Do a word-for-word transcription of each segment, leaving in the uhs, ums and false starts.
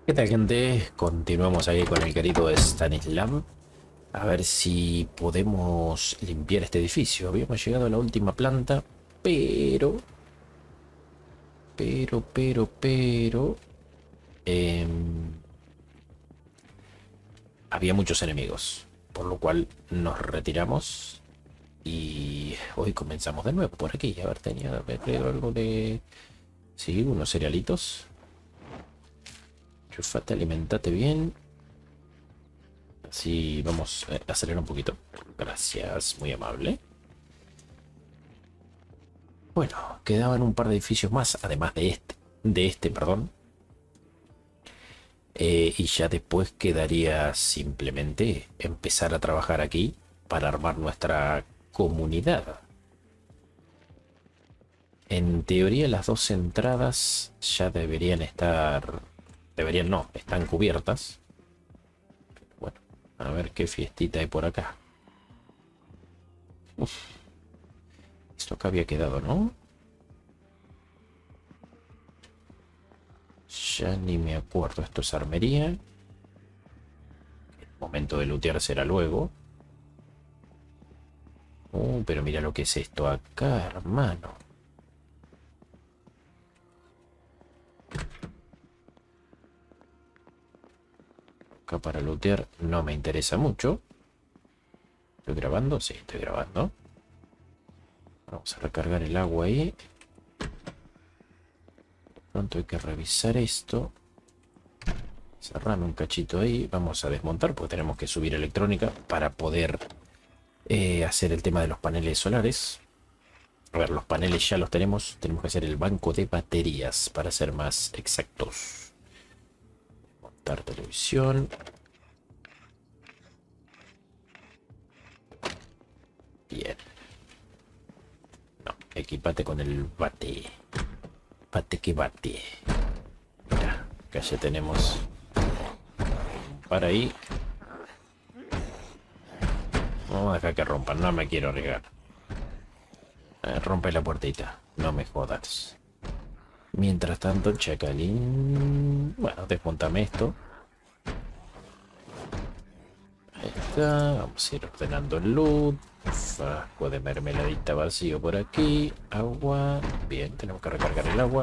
¿Qué tal, gente? Continuamos ahí con el querido Stanislav. A ver si podemos limpiar este edificio. Habíamos llegado a la última planta, pero... Pero, pero, pero... em, había muchos enemigos, por lo cual nos retiramos. Y hoy comenzamos de nuevo por aquí. A ver, tenía creo algo de... Sí, unos cerealitos. Chufate, alimentate bien. Así vamos a acelerar un poquito. Gracias, muy amable. Bueno, quedaban un par de edificios más, además de este, de este, perdón. Eh, y ya después quedaría simplemente empezar a trabajar aquí para armar nuestra comunidad. En teoría las dos entradas ya deberían estar... Deberían no, están cubiertas. Bueno, a ver qué fiestita hay por acá. Uf. Esto acá había quedado, ¿no? Ya ni me acuerdo. Esto es armería. El momento de lootear será luego. Uh, pero mira lo que es esto acá, hermano. Acá para lootear no me interesa mucho. ¿Estoy grabando? Sí, estoy grabando. Vamos a recargar el agua ahí. Pronto hay que revisar esto. Cerrame un cachito ahí. Vamos a desmontar porque tenemos que subir electrónica para poder eh, hacer el tema de los paneles solares. A ver, los paneles ya los tenemos. Tenemos que hacer el banco de baterías para ser más exactos. Montar televisión. Bien. No, equipate con el bate. Bate que bate. Mira, acá ya tenemos para ahí. Vamos a dejar que rompan, no me quiero arriesgar. Eh, rompe la puertita, no me jodas. Mientras tanto, chacalín. Bueno, desmontame esto. Ahí está, vamos a ir ordenando el loot. Frasco de mermeladita vacío por aquí. Agua. Bien, tenemos que recargar el agua.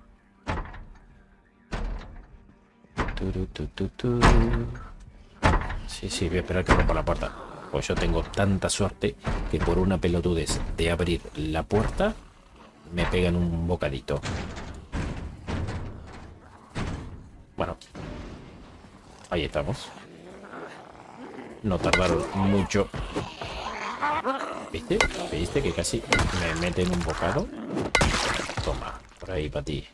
Turu, tu, tu, tu. Sí, sí, voy a esperar que rompa la puerta. Pues yo tengo tanta suerte que por una pelotudez de abrir la puerta me pegan un bocadito. Bueno, ahí estamos. No tardaron mucho. ¿Viste? ¿Viste que casi me meten un bocado? Toma, por ahí para ti.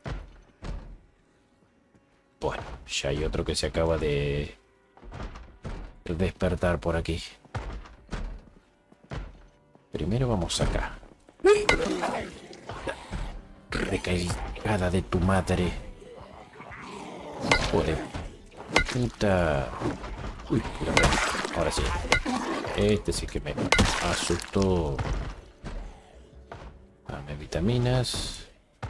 Bueno, ya hay otro que se acaba de despertar por aquí. Primero vamos acá. Recargada de tu madre. Joder. Puta. Uy, ahora sí. Este sí que me asustó. Dame vitaminas.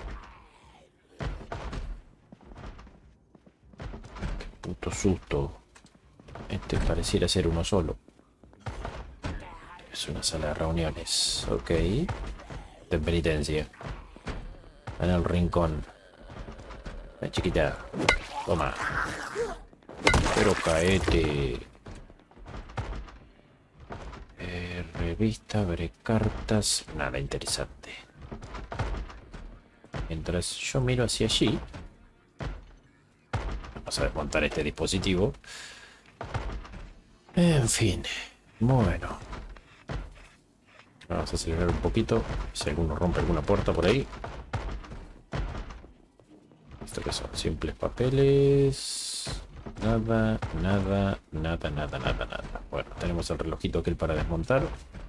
Qué puto susto. Este pareciera ser uno solo. Es una sala de reuniones. Ok. De penitencia. En el rincón. La chiquita. Toma. Pero caete. Eh, revista, veré cartas. Nada interesante. Mientras yo miro hacia allí. Vamos a desmontar este dispositivo. En fin. Bueno. Vamos a acelerar un poquito. Si alguno rompe alguna puerta por ahí. ¿Esto qué son? Simples papeles. Nada, nada, nada, nada, nada, nada. Bueno, tenemos el relojito aquel para desmontar.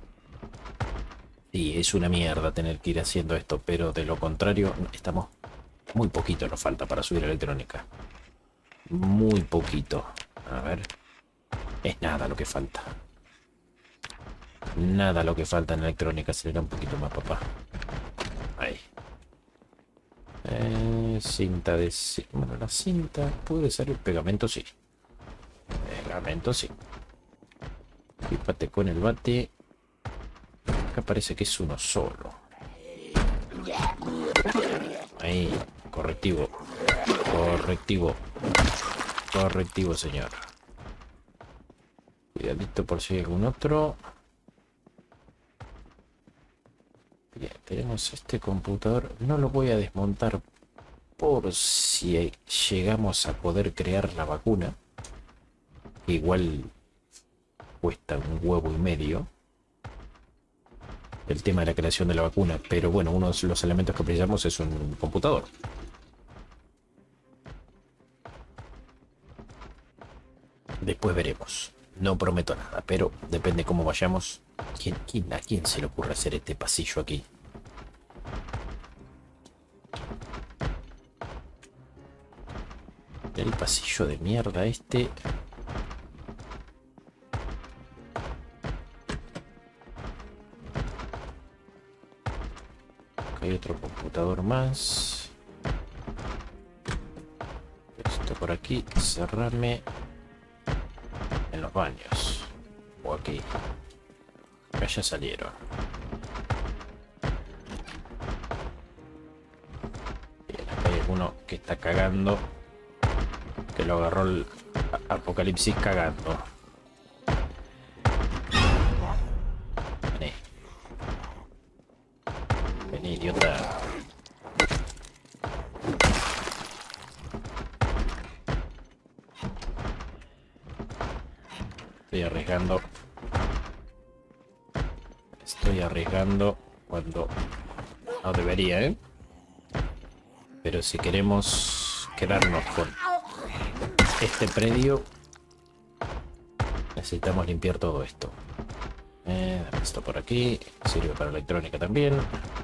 Y es una mierda tener que ir haciendo esto, pero de lo contrario, estamos... Muy poquito nos falta para subir electrónica. Muy poquito. A ver. Es nada lo que falta. Nada lo que falta en electrónica. Acelera un poquito más, papá. Ahí. Eh, Eh, cinta de... ci- Bueno, la cinta puede ser el pegamento, sí. Pegamento, sí. Fíjate con el bate. Acá parece que es uno solo. Ahí, correctivo. Correctivo. Correctivo, señor. Cuidadito por si hay algún otro. Bien, tenemos este computador. No lo voy a desmontar por si llegamos a poder crear la vacuna. Igual cuesta un huevo y medio el tema de la creación de la vacuna, pero bueno, uno de los elementos que precisamos es un computador. Después veremos. No prometo nada, pero depende cómo vayamos. ¿Quién, quién, ¿A quién se le ocurre hacer este pasillo aquí? El pasillo de mierda este. Acá hay otro computador más. Esto por aquí. Cerrarme en los baños. O aquí. Acá ya salieron. Bien, acá hay uno que está cagando. Que lo agarró el apocalipsis cagando. Vení. Vení, idiota. Estoy arriesgando. Estoy arriesgando cuando no debería, ¿eh? Pero si queremos quedarnos con este predio, necesitamos limpiar todo esto. Eh, esto por aquí. Sirve para electrónica también.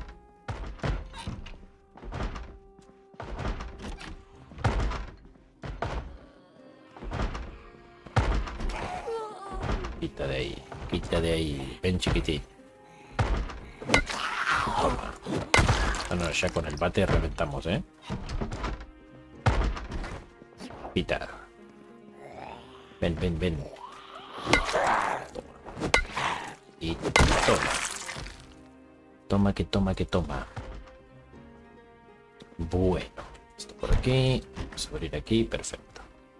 Quita de ahí. Quita de ahí. Ven, chiquitín. Toma. Ah, no, ya con el bate reventamos, ¿eh? Quita. Ven, ven, ven. Toma. Y toma. Toma, que toma, que toma. Bueno. Esto por aquí. Vamos a abrir aquí. Perfecto.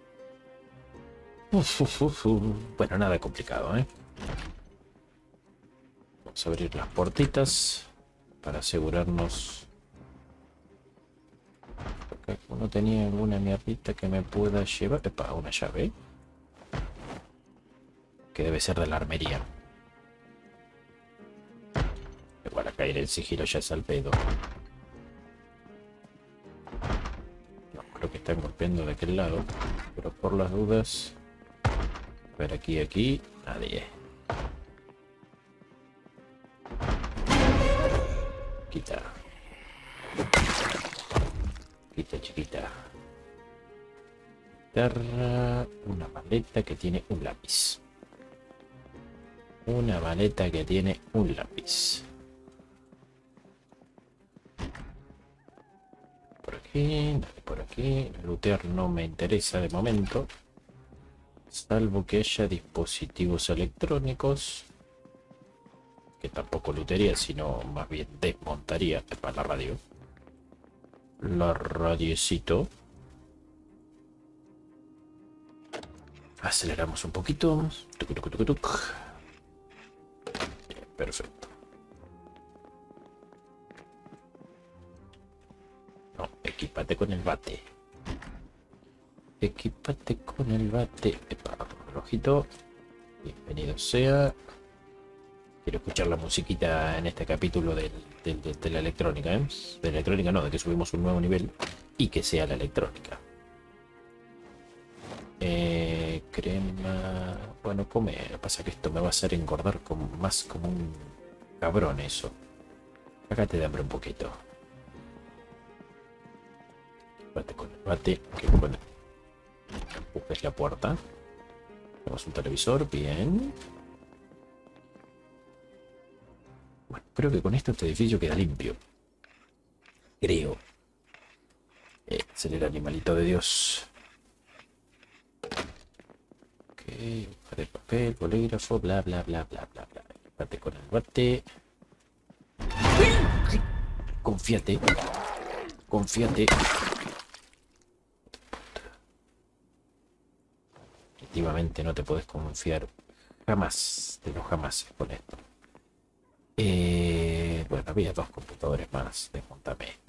Uf, uf, uf, uf. Bueno, nada complicado, ¿eh? Vamos a abrir las puertitas para asegurarnos. Acá uno tenía alguna mierdita que me pueda llevar. Epa, una llave. Que debe ser de la armería. Igual acá ir el sigilo ya es al pedo. No, creo que están golpeando de aquel lado. Pero por las dudas. A ver, aquí, aquí. Nadie. Quita. Quita, chiquita. Guitarra. Una maleta que tiene un lápiz. Una maleta que tiene un lápiz. Por aquí, por aquí. Lootear no me interesa de momento. Salvo que haya dispositivos electrónicos. Que tampoco lootearía, sino más bien desmontaría. Para la radio. La radiecito. Aceleramos un poquito. Tuc, tuc, tuc, tuc. Bien, perfecto. No, equipate con el bate. Equipate con el bate. Epa, relojito. Bienvenido sea. Quiero escuchar la musiquita en este capítulo del, del, de, de la electrónica, ¿eh? De la electrónica no, de que subimos un nuevo nivel y que sea la electrónica. Eh, crema... Bueno, come. Lo que pasa es que esto me va a hacer engordar como, más como un cabrón eso. Hágate de hambre un poquito. Bate con el bate. Que bueno. Empujes la puerta. Tenemos un televisor. Bien. Bueno, creo que con esto este edificio queda limpio. Creo. Eh, ser el animalito de Dios. Ok, hoja de papel, bolígrafo, bla, bla, bla, bla, bla, bla. Bate con el bate. Confíate. Confíate. Efectivamente no te puedes confiar jamás, de los jamás con esto. Eh, bueno, había dos computadores más. Desmontame este.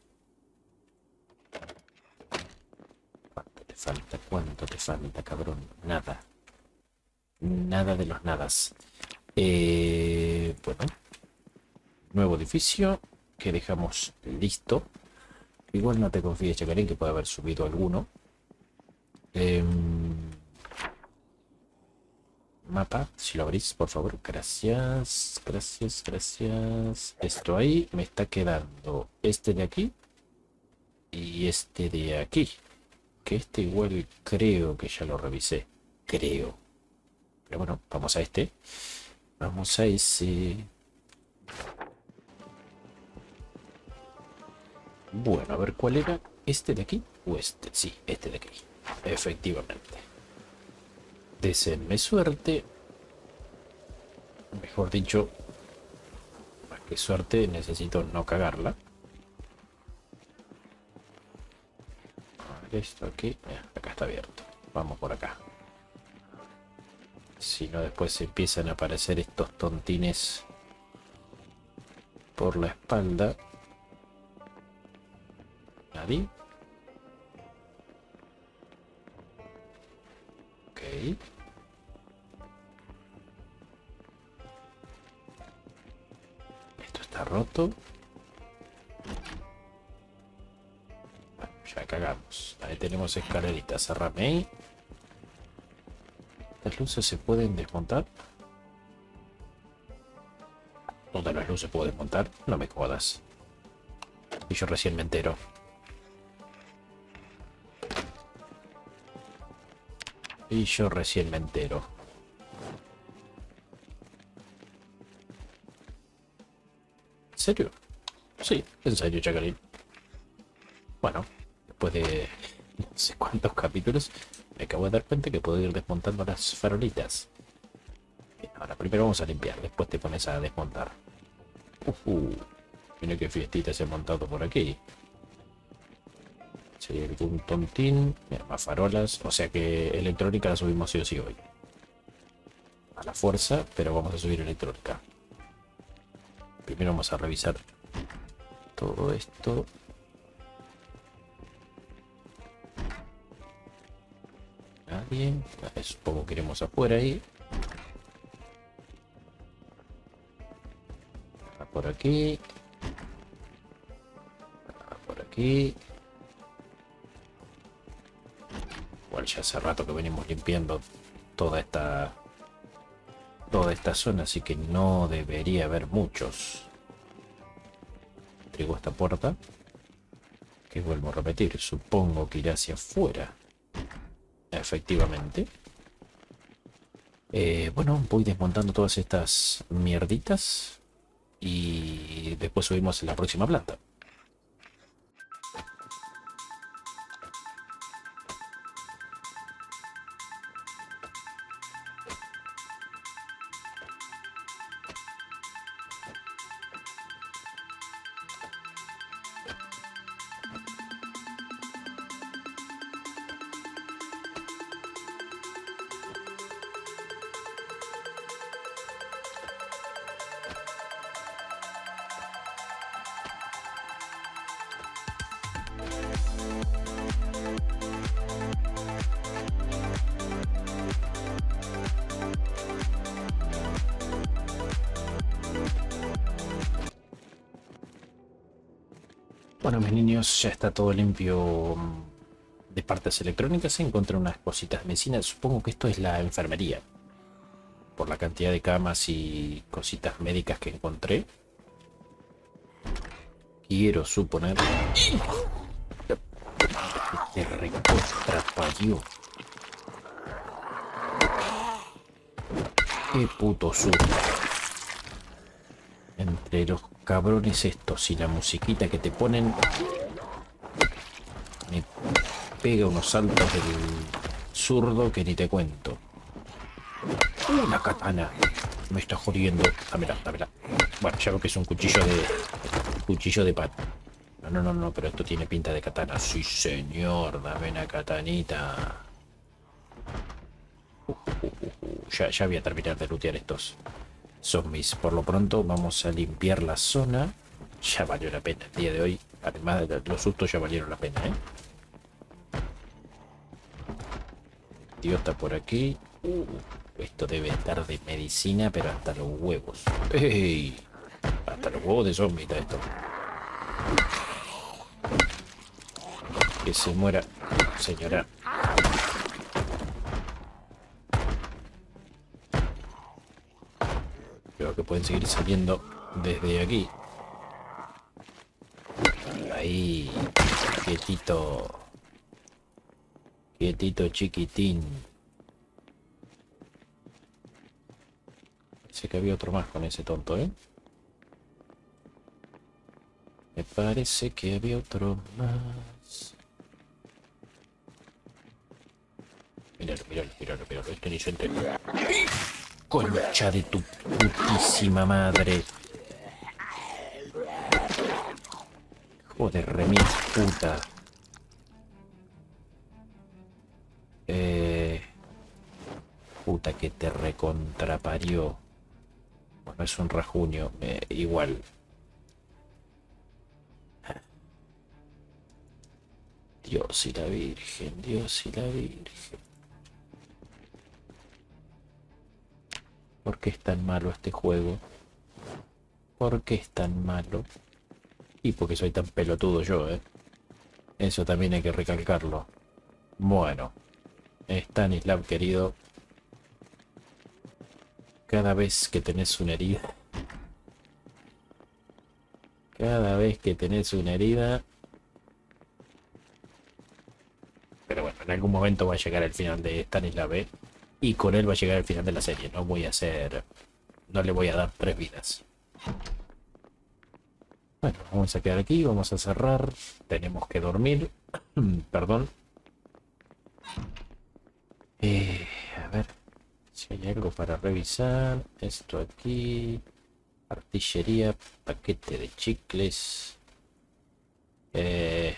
¿Cuánto te falta? ¿Cuánto te falta, cabrón? Nada. Nada de los nadas. Eh, bueno. Nuevo edificio que dejamos listo. Igual no te confíes, Chacarín, que puede haber subido alguno. Eh, mapa, si lo abrís, por favor. Gracias, gracias, gracias. Esto ahí me está quedando este de aquí y este de aquí. Que este igual creo que ya lo revisé. Creo. Pero bueno, vamos a este. Vamos a ese. Bueno, a ver cuál era. ¿Este de aquí o este? Sí, este de aquí. Efectivamente. Deseenme suerte. Mejor dicho, más que suerte, necesito no cagarla. A ver, esto aquí. Eh, acá está abierto. Vamos por acá. Si no, después empiezan a aparecer estos tontines por la espalda. Nadie. Ok. Esto está roto. Bueno, ya cagamos. Ahí tenemos escaleritas. Cerrame ahí. ¿Las luces se pueden desmontar? ¿Dónde las luces puedo desmontar? No me jodas. Y yo recién me entero. Y yo recién me entero. ¿En serio? Sí, en serio, Chacarín. Bueno, después de no sé cuántos capítulos, me acabo de dar cuenta que puedo ir desmontando las farolitas. Bien, ahora primero vamos a limpiar, después te pones a desmontar. Uh, uh, mira qué fiestita se ha montado por aquí. Si hay algún tontín. Mira, más farolas. O sea que electrónica la subimos sí o sí hoy. A la fuerza, pero vamos a subir electrónica. Primero vamos a revisar todo esto. Nadie. Supongo que iremos afuera ahí. Por aquí. Por aquí. Igual ya hace rato que venimos limpiando toda esta toda esta zona, así que no debería haber muchos. Traigo esta puerta, que vuelvo a repetir, supongo que irá hacia afuera. Efectivamente. Eh, bueno, voy desmontando todas estas mierditas y después subimos en la próxima planta. Bueno, mis niños, ya está todo limpio de partes electrónicas. Encontré unas cositas de medicina. Supongo que esto es la enfermería, por la cantidad de camas y cositas médicas que encontré. Quiero suponer... Te recontraparió. Qué puto susto. Entre los cabrones estos y la musiquita que te ponen... pega unos saltos del zurdo que ni te cuento. Una katana. Me está jodiendo. Dámela, dámela. Bueno, ya veo que es un cuchillo de... Cuchillo de pan. No, no, no, no, pero esto tiene pinta de katana. Sí, señor, dame una katanita. Uh, uh, uh, uh. Ya, ya voy a terminar de lootear estos zombies. Por lo pronto vamos a limpiar la zona. Ya valió la pena el día de hoy. Además, los sustos ya valieron la pena, ¿eh? Idiota por aquí. Uh, esto debe estar de medicina, pero hasta los huevos. ¡Ey! Hasta los huevos de zombie está esto. Que se muera, señora. Creo que pueden seguir saliendo desde aquí. Ahí, quietito. Quietito chiquitín. Parece que había otro más con ese tonto, ¿eh? Me parece que había otro más. Míralo, míralo, míralo, míralo. Este ni se entera. Concha de tu putísima madre. Joder, remil puta. Eh... Puta que te recontraparió. Bueno, es un rajuño. Eh, igual. Dios y la Virgen, Dios y la Virgen. ¿Por qué es tan malo este juego? ¿Por qué es tan malo? Y porque soy tan pelotudo yo, ¿eh? Eso también hay que recalcarlo. Bueno, Stanislav, querido. Cada vez que tenés una herida... Cada vez que tenés una herida... Pero bueno, en algún momento va a llegar el final de Stanislav, ¿eh? Y con él va a llegar el final de la serie. No voy a hacer... No le voy a dar tres vidas. Bueno, vamos a quedar aquí. Vamos a cerrar. Tenemos que dormir. Perdón. Eh, a ver si hay algo para revisar. Esto aquí. Artillería. Paquete de chicles. Eh...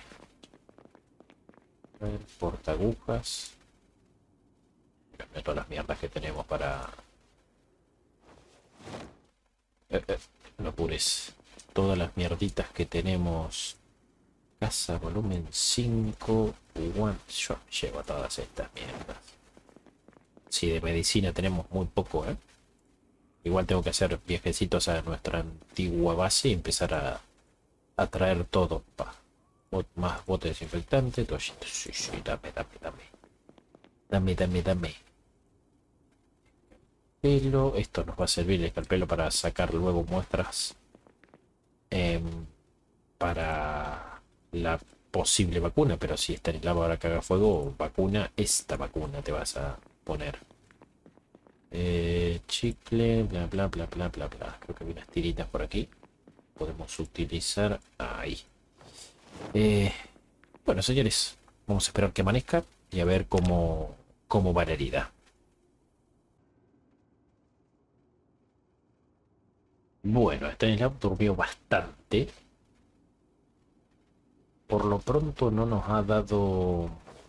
Portagujas. Mira todas las mierdas que tenemos para... Eh, eh, no apures. Todas las mierditas que tenemos. Casa volumen cinco. One. Yo llevo todas estas mierdas. Si sí, de medicina tenemos muy poco, ¿eh? Igual tengo que hacer viajecitos a nuestra antigua base y empezar a, a traer todo. Pa. Más bote desinfectante, toallitas. Sí, sí, dame, dame, dame. Dame, dame, dame. Pelo. Esto nos va a servir el escalpelo para sacar luego muestras eh, para la posible vacuna. Pero si está en el lava ahora que haga fuego, vacuna, esta vacuna te vas a poner. Eh, chicle, bla, bla, bla, bla, bla, bla. Creo que hay unas tiritas por aquí. Podemos utilizar ahí. Eh, bueno, señores, vamos a esperar que amanezca y a ver cómo, cómo va la herida. Bueno, Stanislav durmió bastante. Por lo pronto no nos ha dado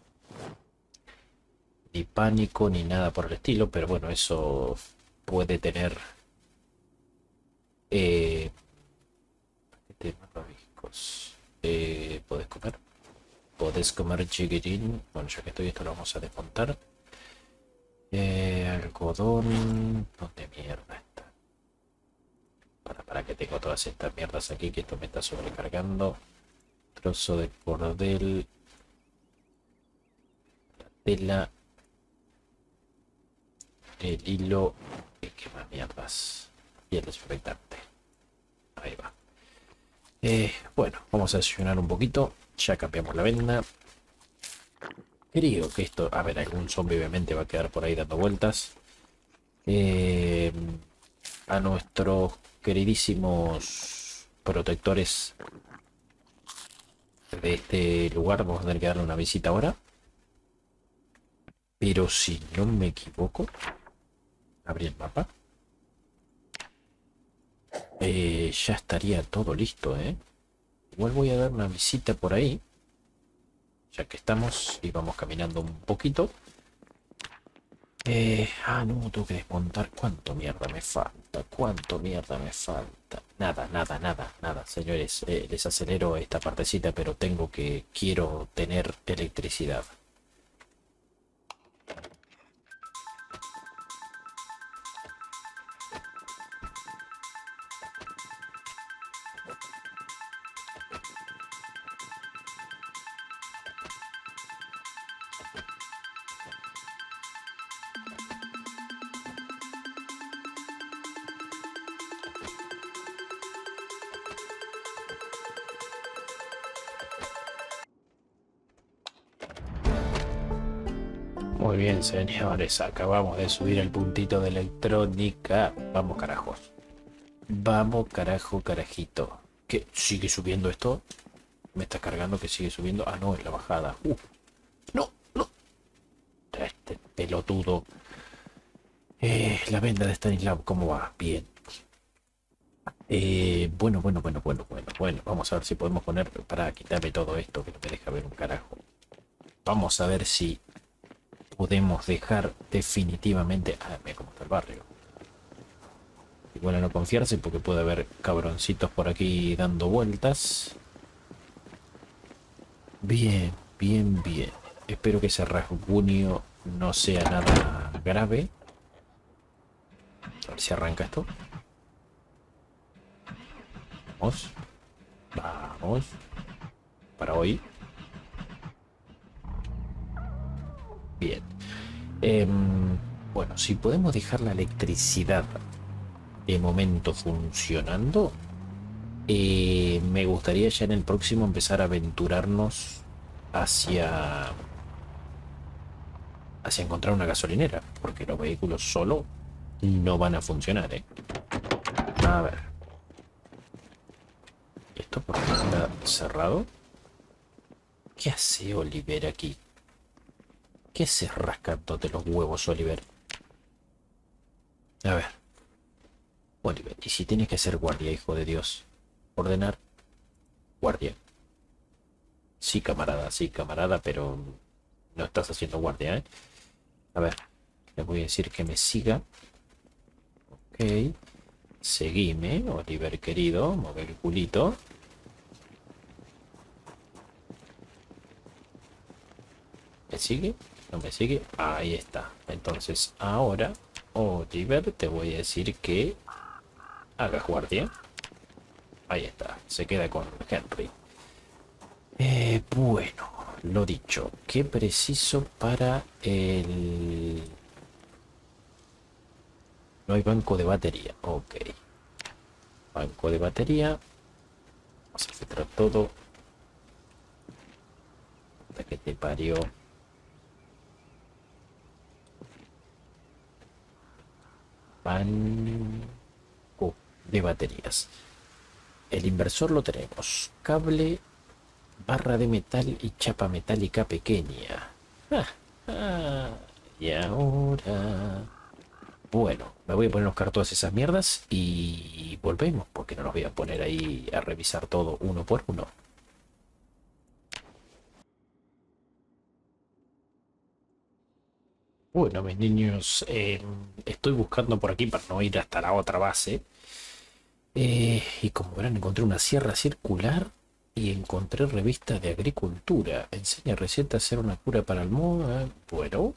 ni pánico ni nada por el estilo, pero bueno, eso puede tener eh, eh, ¿podés comer? Podés comer, chiquitín. Bueno, ya que estoy, esto lo vamos a desmontar. Eh, algodón. ¿Dónde mierda está? Para, para que tengo todas estas mierdas aquí, que esto me está sobrecargando. Trozo de cordel. La tela. El hilo. ¿Qué más mierdas? Y el desinfectante. Ahí va. Eh, bueno, vamos a desayunar un poquito. Ya cambiamos la venda. Creo que esto... A ver, algún zombie obviamente va a quedar por ahí dando vueltas. Eh, a nuestros queridísimos protectores de este lugar. Vamos a tener que darle una visita ahora. Pero si no me equivoco, abrí el mapa. Eh, ya estaría todo listo, ¿eh? Igual voy a dar una visita por ahí. Ya que estamos y vamos caminando un poquito. Eh, ah, no, tengo que desmontar. ¿Cuánto mierda me falta? ¿Cuánto mierda me falta? Nada, nada, nada, nada, señores. Eh, les acelero esta partecita, pero tengo que... Quiero tener electricidad. Muy bien, señores, acabamos de subir el puntito de electrónica. Vamos, carajos. Vamos, carajo, carajito. ¿Qué? ¿Sigue subiendo esto? ¿Me está cargando que sigue subiendo? Ah, no, es la bajada. Uh, no, no. Este pelotudo. Eh, la venda de Stanislav, ¿cómo va? Bien. Eh, bueno, bueno, bueno, bueno, bueno, bueno. Vamos a ver si podemos poner para quitarme todo esto que no me deja ver un carajo. Vamos a ver si podemos dejar definitivamente... Ah, mira cómo está el barrio. Igual a no confiarse porque puede haber cabroncitos por aquí dando vueltas. Bien, bien, bien. Espero que ese rasguño no sea nada grave. A ver si arranca esto. Vamos. Vamos. Para hoy. Bien. Eh, bueno, si podemos dejar la electricidad de momento funcionando, eh, me gustaría ya en el próximo empezar a aventurarnos hacia hacia encontrar una gasolinera, porque los vehículos solo no van a funcionar, ¿eh? A ver, ¿esto por qué está cerrado? ¿Qué hace Oliver aquí? ¿Qué se rascándote los huevos, Oliver? A ver, Oliver, ¿y si tienes que ser guardia, hijo de Dios? Ordenar guardia. Sí, camarada, sí, camarada, pero no estás haciendo guardia, ¿eh? A ver, le voy a decir que me siga. Ok. Seguime, Oliver querido. Mueve el culito. ¿Me sigue? ¿No me sigue? Ahí está. Entonces, ahora, Oliver, te voy a decir que hagas guardia. Ahí está. Se queda con Henry. Eh, bueno, lo dicho. ¿Qué preciso para el...? No hay banco de batería. Ok. Banco de batería. Vamos a filtrar todo. Hasta que te parió. Banco de baterías. El inversor lo tenemos. Cable, barra de metal y chapa metálica pequeña. Ah, ah, y ahora... Bueno, me voy a poner a buscar todas esas mierdas y volvemos, porque no nos voy a poner ahí a revisar todo uno por uno. Bueno, mis niños, eh, estoy buscando por aquí para no ir hasta la otra base. Eh, y como verán, encontré una sierra circular y encontré revista de agricultura. Enseña receta a hacer una cura para el moho. Bueno,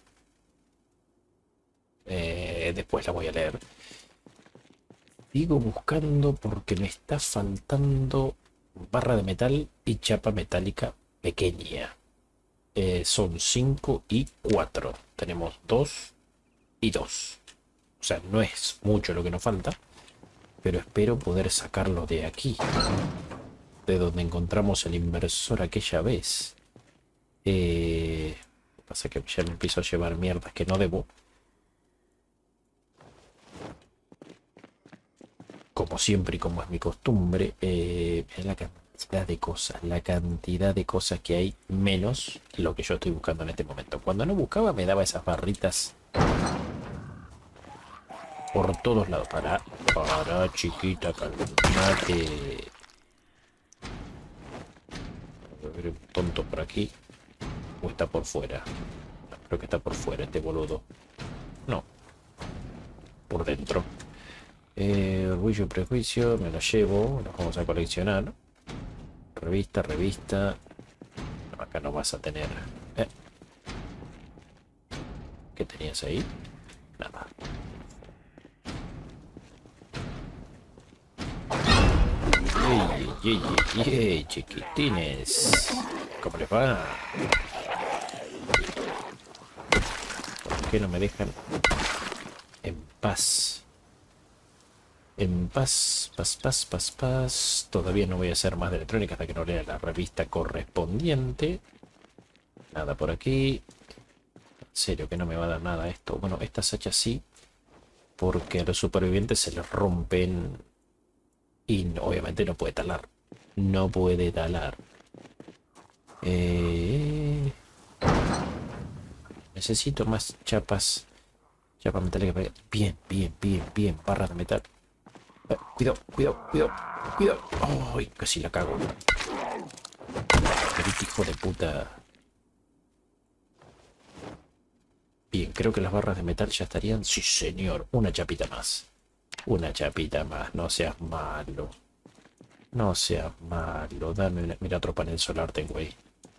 eh, después la voy a leer. Sigo buscando porque me está faltando barra de metal y chapa metálica pequeña. Eh, son cinco y cuatro. Tenemos dos y dos. O sea, no es mucho lo que nos falta. Pero espero poder sacarlo de aquí. De donde encontramos el inversor aquella vez. Eh, pasa que ya me empiezo a llevar mierdas que no debo. Como siempre y como es mi costumbre. Eh, la cantidad de cosas, la cantidad de cosas que hay, menos lo que yo estoy buscando en este momento. Cuando no buscaba me daba esas barritas por todos lados. Para, para, chiquita, calmate. A ver, un tonto por aquí. ¿O está por fuera? Creo que está por fuera este boludo. No. Por dentro. Eh, Orgullo y Prejuicio, me lo llevo. Los vamos a coleccionar. Revista, revista. No, acá no vas a tener. ¿Eh? ¿Qué tenías ahí? Nada. ¡Ey, ey, ey, ey, chiquitines! ¿Cómo les va? ¿Por qué no me dejan en paz? En paz, paz, paz, paz, paz. Todavía no voy a hacer más de electrónica hasta que no lea la revista correspondiente. Nada por aquí. En serio que no me va a dar nada esto. Bueno, estas hachas sí, porque a los supervivientes se les rompen y no, obviamente no puede talar. No puede talar. Eh... Necesito más chapas. Chapa metálica. Bien, bien, bien, bien. Barras de metal. Eh, cuidado, cuidado, cuidado, cuidado. Ay, casi la cago. Pero hijo de puta. Bien, creo que las barras de metal ya estarían. Sí, señor. Una chapita más. Una chapita más. No seas malo. No seas malo. Dame una... Mira, otro panel solar tengo ahí.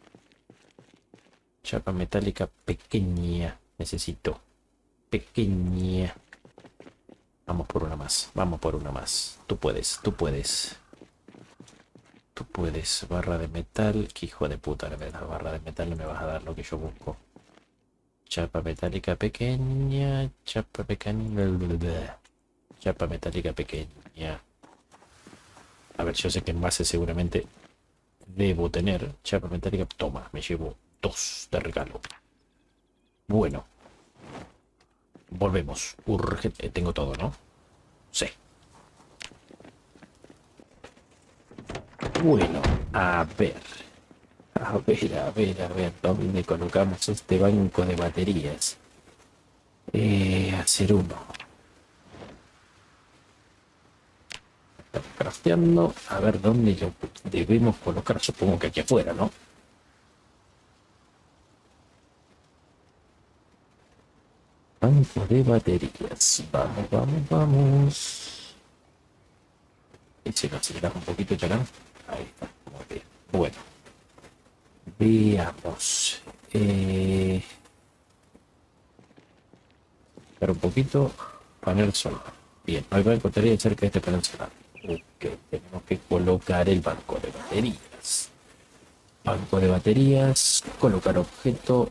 Chapa metálica pequeña. Necesito. Pequeña. Vamos por una más. Vamos por una más. Tú puedes. Tú puedes. Tú puedes. Barra de metal. Qué hijo de puta. La barra de metal no me vas a dar lo que yo busco. Chapa metálica pequeña. Chapa pequeña. Chapa metálica pequeña. A ver, yo sé que en base seguramente debo tener chapa metálica. Toma, me llevo dos de regalo. Bueno. Volvemos. Urgente. Tengo todo, ¿no? Sí. Bueno, a ver. A ver, a ver, a ver. ¿Dónde colocamos este banco de baterías? Eh, hacer uno. Estamos crafteando. A ver dónde lo debemos colocar. Supongo que aquí afuera, ¿no? Banco de baterías. Vamos, vamos, vamos. Y si lo aceleramos un poquito, ya no. Ahí está. Muy bien. Bueno. Veamos. Eh... Pero un poquito. Panel solar. Bien. No hay banco de baterías cerca de este panel solar. Ok. Tenemos que colocar el banco de baterías. Banco de baterías. Colocar objeto.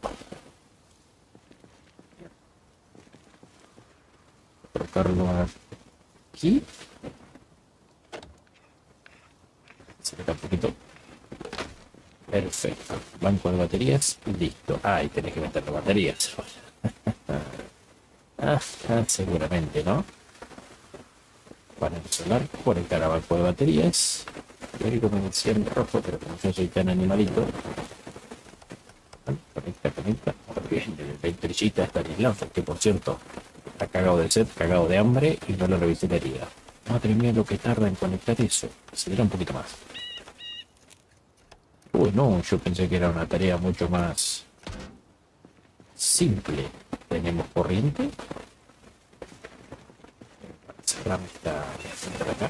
Colocarlo aquí. Se queda un poquito. Perfecto. Banco de baterías. Listo. Ah, ahí tenés que meter las baterías. ah, ah, seguramente, ¿no? Panel solar. Conectar a banco de baterías. Yo como decía en rojo, pero como yo soy tan animalito. Conecta, conecta. Muy bien. La electricidad está en el lance, que por cierto está cagado de sed, cagado de hambre y no lo revisé la herida. Madre mía, lo que tarda en conectar eso. Acelera un poquito más. Uy, no, yo pensé que era una tarea mucho más simple. Tenemos corriente. Cerramos esta de acá.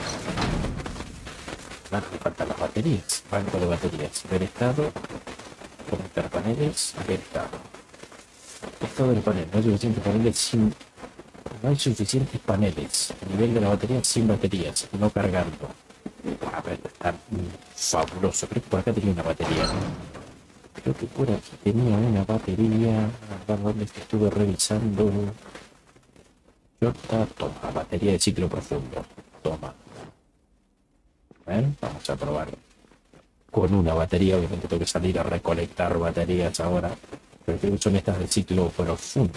Ahora me faltan las baterías. Banco de baterías. Ver estado. Conectar paneles. Ver estado. Estado del panel. No hay suficientes paneles sin... No hay suficientes paneles. Nivel de la batería sin baterías. No cargando. A ver, está fabuloso. Creo que por acá tenía una batería. Creo que por aquí tenía una batería. A ver dónde estuve revisando. Jota, toma, batería de ciclo profundo. Toma. A ver, vamos a probar. Con una batería, obviamente tengo que salir a recolectar baterías ahora. Pero creo que son estas de ciclo profundo.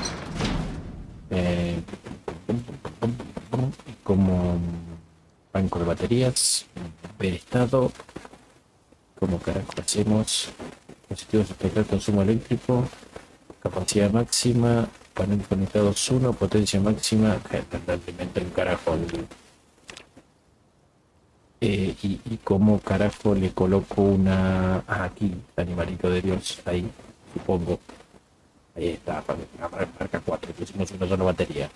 Eh, como banco banco de baterías, ver estado, como carajo hacemos, dispositivos espectral, consumo eléctrico, capacidad máxima, panel conectados uno, potencia máxima, realmente un carajo. Eh, y, y cómo carajo le coloco una... Ah, aquí, animalito de Dios, ahí, supongo. Ahí está, marca cuatro, pusimos una sola batería.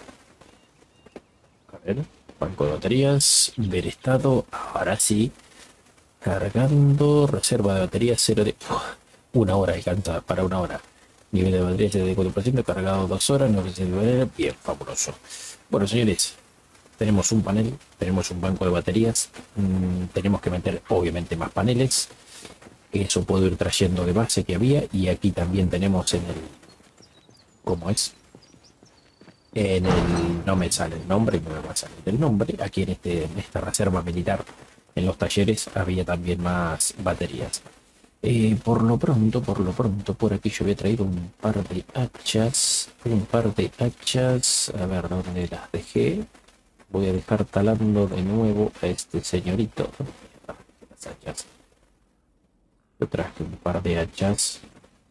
A ver, banco de baterías, ver estado, ahora sí. Cargando, reserva de batería, cero de... Uf, una hora alcanza para una hora. Nivel de batería setenta y cuatro por ciento, cargado dos horas, no sé, bien, fabuloso. Bueno, señores, tenemos un panel, tenemos un banco de baterías, mmm, tenemos que meter obviamente más paneles. Eso puedo ir trayendo de base que había, y aquí también tenemos en el... ¿Cómo es? En el... No me sale el nombre, no me va a salir el nombre. Aquí en, este, en esta reserva militar, en los talleres, había también más baterías. Eh, por lo pronto, por lo pronto, por aquí yo voy a traer un par de hachas. Un par de hachas. A ver, ¿dónde las dejé? Voy a dejar talando de nuevo a este señorito. Las hachas. Yo traje un par de hachas.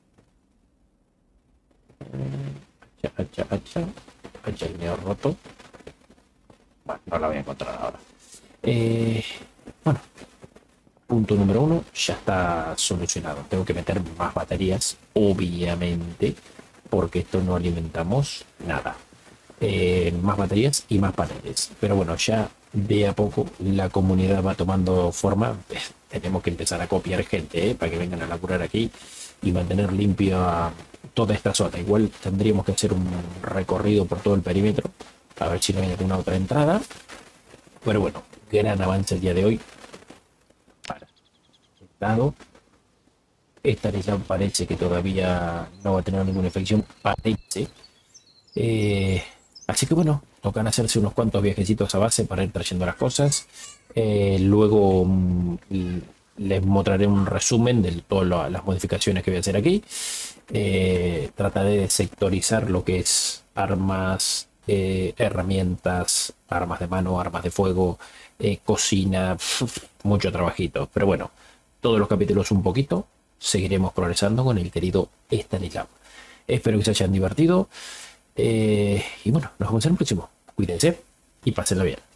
Hacha, hacha, hacha. Hacha el medio roto. Bueno, no la voy a encontrar ahora. Eh, bueno. Punto número uno, ya está solucionado. Tengo que meter más baterías, obviamente, porque esto no alimentamos nada. Eh, más baterías y más paneles. Pero bueno, ya de a poco la comunidad va tomando forma. Eh, tenemos que empezar a copiar gente, eh, para que vengan a laburar aquí y mantener limpia toda esta zona. Igual tendríamos que hacer un recorrido por todo el perímetro, a ver si no hay alguna otra entrada. Pero bueno, gran avance el día de hoy. Dado. Esta lesión parece que todavía no va a tener ninguna infección, parece. Eh, así que bueno, tocan hacerse unos cuantos viajecitos a base para ir trayendo las cosas. Eh, luego mm, les mostraré un resumen de todas las modificaciones que voy a hacer aquí. Eh, trataré de sectorizar lo que es armas, eh, herramientas, armas de mano, armas de fuego, eh, cocina, mucho trabajito. Pero bueno, todos los capítulos un poquito, seguiremos progresando con el querido Stanislav. Espero que se hayan divertido. Eh, y bueno, nos vemos en el próximo. Cuídense y pásenlo bien.